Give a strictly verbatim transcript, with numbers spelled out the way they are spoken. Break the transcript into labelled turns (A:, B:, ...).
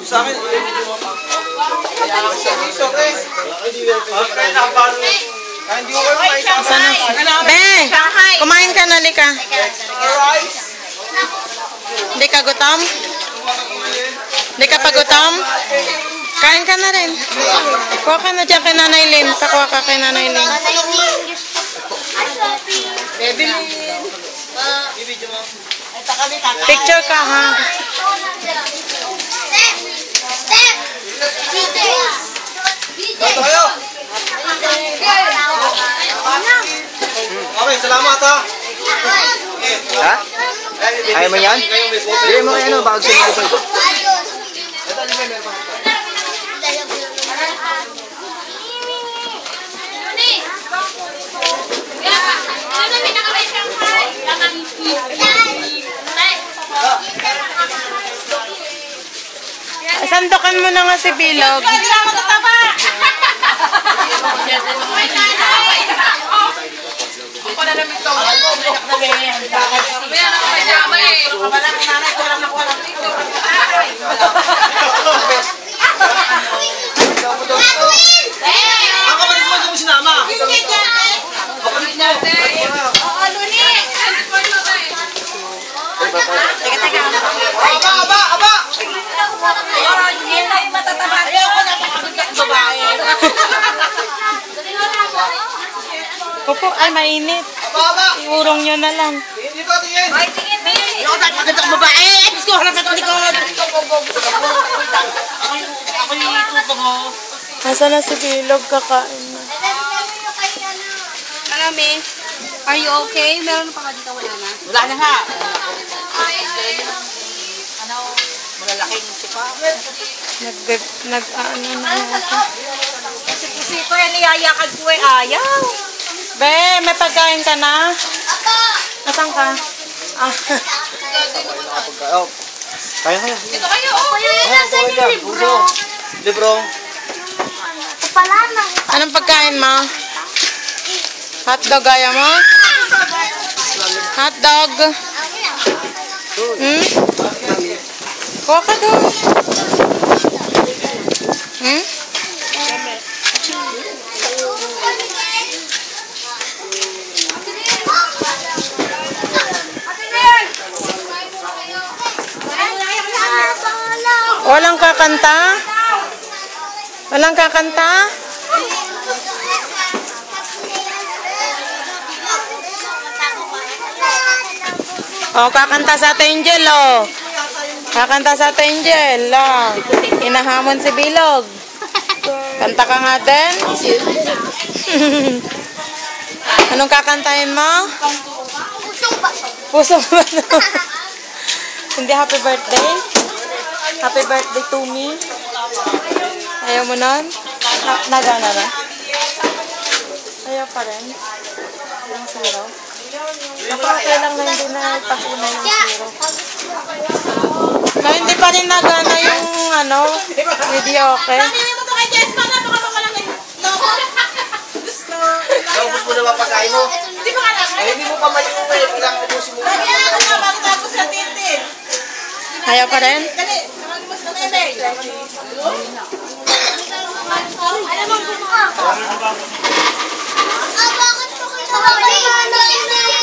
A: Sa akin, i-video mo pa. Kaya ako siya. Okay, napano. Hindi ko kayo maisasama.
B: Be, kumain ka na, lika. Hindi ka gutom? Hindi ka pa gutom? Kain ka na rin. Kuha ka na dyan kay Nanay Lynn. Pakuha ka kay Nanay Lynn.
A: Baby Lynn.
B: Picture ka, ha?
C: Step!
A: Dito kayo. Okay, salamat ha.
D: Ha? Ayaw mo yan? Bigay mo kayo ano, baka gusto nyo ito.
B: Sandukan mo na nga si Bilog.
A: Ang kapatid mo, hindi mo sinama. Kapatid mo. Aba, aba, aba!
B: Opo, ay mainit.
A: Aba, aba!
B: Iurong nyo na lang.
A: Dito, tingin.
C: Ay, tingin, tingin. Ikaw tayo magandang babae. Gusto ko harap na likod. Ako yung ituto mo.
B: Nasa na si Bilog, kakain na.
C: Marami. Are you okay? Meron pa ka dito, wala na? Wala na ha. Ano? Malalaking sipa.
B: Nag, nag, ano na natin.
C: Kasi pusi ko yan, niyayakad ko eh. Ayaw.
B: Be, may pagkain ka na? Nasaan ka? Ah.
D: Kaya kaya.
C: Ito kayo. Oh, yun. Nasa yung libro.
A: Libro.
C: Pala na.
B: Anong pagkain mo? Hotdog ayaw mo? Hotdog. Hmm? Kuha ka doon. Hmm? Walang kakanta? Walang kakanta? Oh, kakanta sa Ate Angel, oh. Kakanta sa Ate Angel, oh. Inahamon si Bilog. Kanta ka nga din. Anong kakantahin mo? Pusong ba? Hindi happy birthday? Happy birthday to me. Ayaw mo nun? Na nagana na? Ayaw pa rin. Ang zero. Okay lang na hindi na pag-unay ng zero. No, hindi pa rin nagana yung ano, video, okay?
A: Naubos mo na ba pagkain mo? Hindi pa ka na. Ay, hindi mo pa malimutan. Kailangan ubusin mo.
B: Ayaw pa rin?
C: Dali. Mas na bebe. Alam mo, gusto ka. Ah, bakit pa kayo?